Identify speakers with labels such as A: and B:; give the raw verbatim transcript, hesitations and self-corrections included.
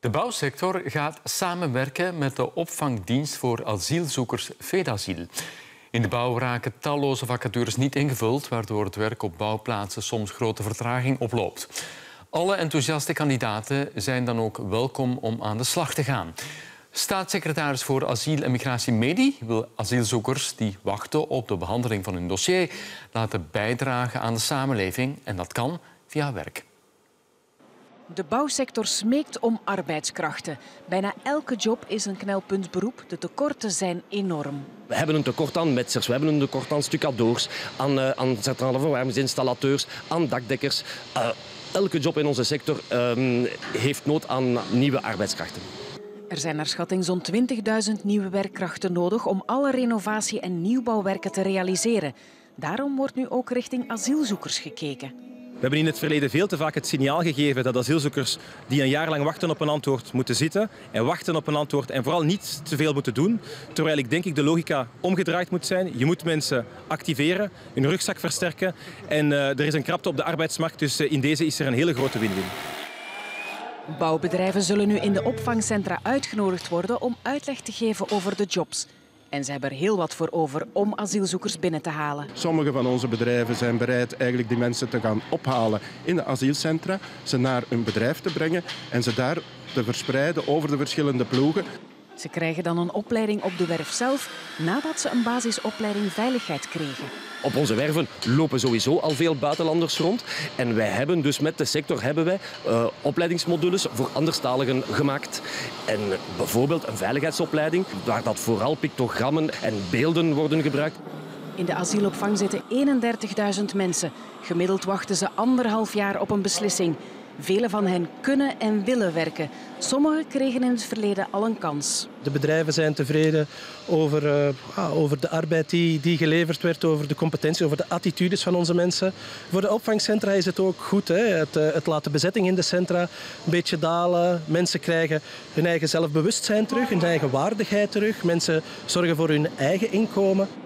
A: De bouwsector gaat samenwerken met de opvangdienst voor asielzoekers Fedasiel. In de bouw raken talloze vacatures niet ingevuld, waardoor het werk op bouwplaatsen soms grote vertraging oploopt. Alle enthousiaste kandidaten zijn dan ook welkom om aan de slag te gaan. Staatssecretaris voor Asiel en Migratie Medi wil asielzoekers die wachten op de behandeling van hun dossier laten bijdragen aan de samenleving. En dat kan via werk.
B: De bouwsector smeekt om arbeidskrachten. Bijna elke job is een knelpuntberoep. De tekorten zijn enorm.
C: We hebben een tekort aan metsers, we hebben een tekort aan stucadoors, aan, uh, aan centrale verwarmingsinstallateurs, aan dakdekkers. Uh, elke job in onze sector uh, heeft nood aan nieuwe arbeidskrachten.
B: Er zijn naar schatting zo'n twintigduizend nieuwe werkkrachten nodig om alle renovatie- en nieuwbouwwerken te realiseren. Daarom wordt nu ook richting asielzoekers gekeken.
D: We hebben in het verleden veel te vaak het signaal gegeven dat asielzoekers die een jaar lang wachten op een antwoord moeten zitten en wachten op een antwoord en vooral niet te veel moeten doen. Terwijl ik denk ik de logica omgedraaid moet zijn. Je moet mensen activeren, hun rugzak versterken en uh, er is een krapte op de arbeidsmarkt, dus uh, in deze is er een hele grote win-win.
B: Bouwbedrijven zullen nu in de opvangcentra uitgenodigd worden om uitleg te geven over de jobs. En ze hebben er heel wat voor over om asielzoekers binnen te halen.
E: Sommige van onze bedrijven zijn bereid eigenlijk die mensen te gaan ophalen in de asielcentra, ze naar een bedrijf te brengen en ze daar te verspreiden over de verschillende ploegen.
B: Ze krijgen dan een opleiding op de werf zelf, nadat ze een basisopleiding veiligheid kregen.
C: Op onze werven lopen sowieso al veel buitenlanders rond. En wij hebben dus met de sector hebben wij, uh, opleidingsmodules voor anderstaligen gemaakt. En bijvoorbeeld een veiligheidsopleiding, waar dat vooral pictogrammen en beelden worden gebruikt.
B: In de asielopvang zitten eenendertigduizend mensen. Gemiddeld wachten ze anderhalf jaar op een beslissing. Velen van hen kunnen en willen werken. Sommigen kregen in het verleden al een kans.
F: De bedrijven zijn tevreden over, uh, over de arbeid die, die geleverd werd, over de competentie, over de attitudes van onze mensen. Voor de opvangcentra is het ook goed. Hè? Het, uh, het laat de bezetting in de centra een beetje dalen. Mensen krijgen hun eigen zelfbewustzijn terug, hun eigen waardigheid terug. Mensen zorgen voor hun eigen inkomen.